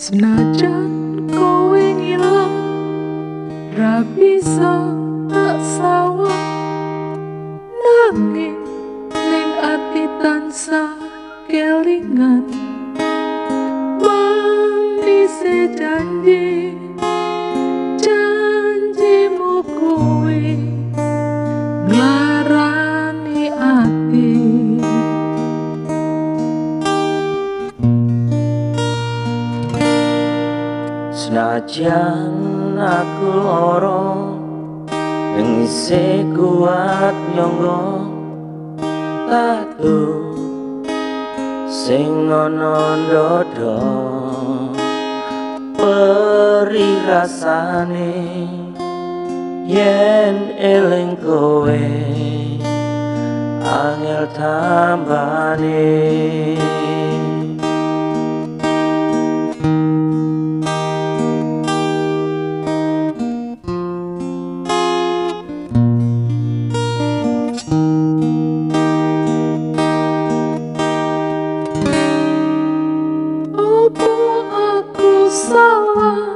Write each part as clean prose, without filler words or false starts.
Senajan kowe ngilang, ra bisa tak sawang, nanging ning ati tansah kelingan. Manise janji, janjimu kowe nglarani ati. Senajan aku lara ing isih kuat nyangga tatu sing ana ndada perih rasane yen eling kowe angel tambane. Salah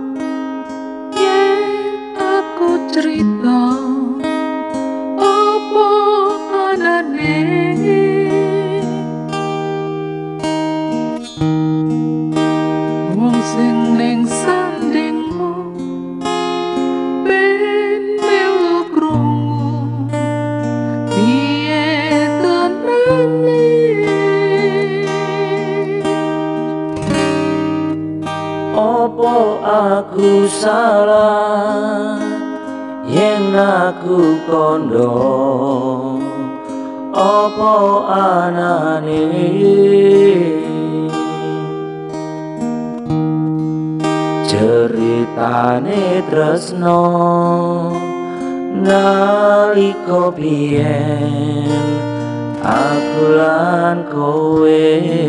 yen aku cerita apa anane wong sing ning sandingmu ben melu krungu piye tenane. Apa aku salah yen aku kondo? Apa anane ceritane tresno nalika biyen aku lan kowe?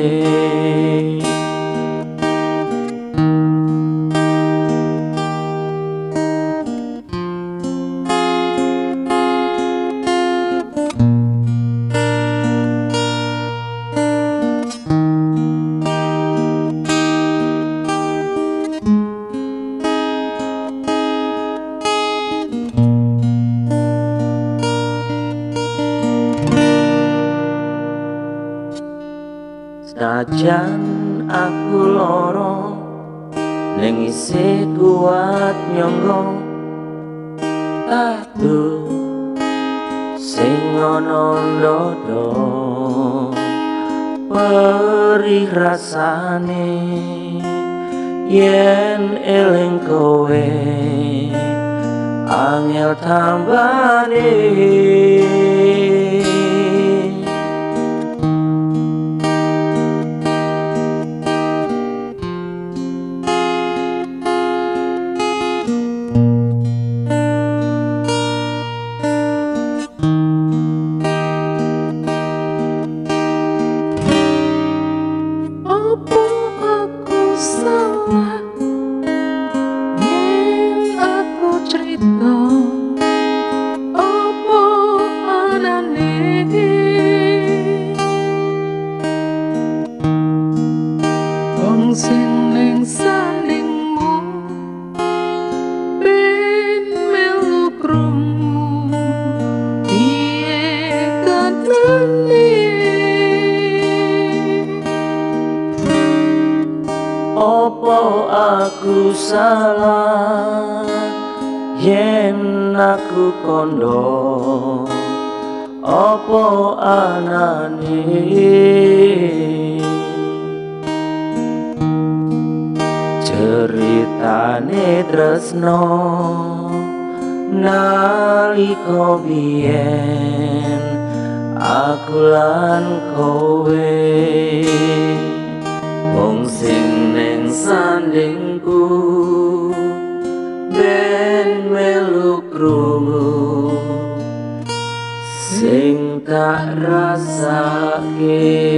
Senajan aku lara ning isih kuat nyangga tatu sing ana ndada perih rasane yen eling kowe angel tambane. Salah yen aku cerita apa anane wong sing ning sandingmu ben melu krungu piye tenane. Apa aku salah yen aku kondo? Apa anane ceritane tresno nalika biyen aku lan kowe? Wong sing ning sandingku ben melu krungu sing tak rasake.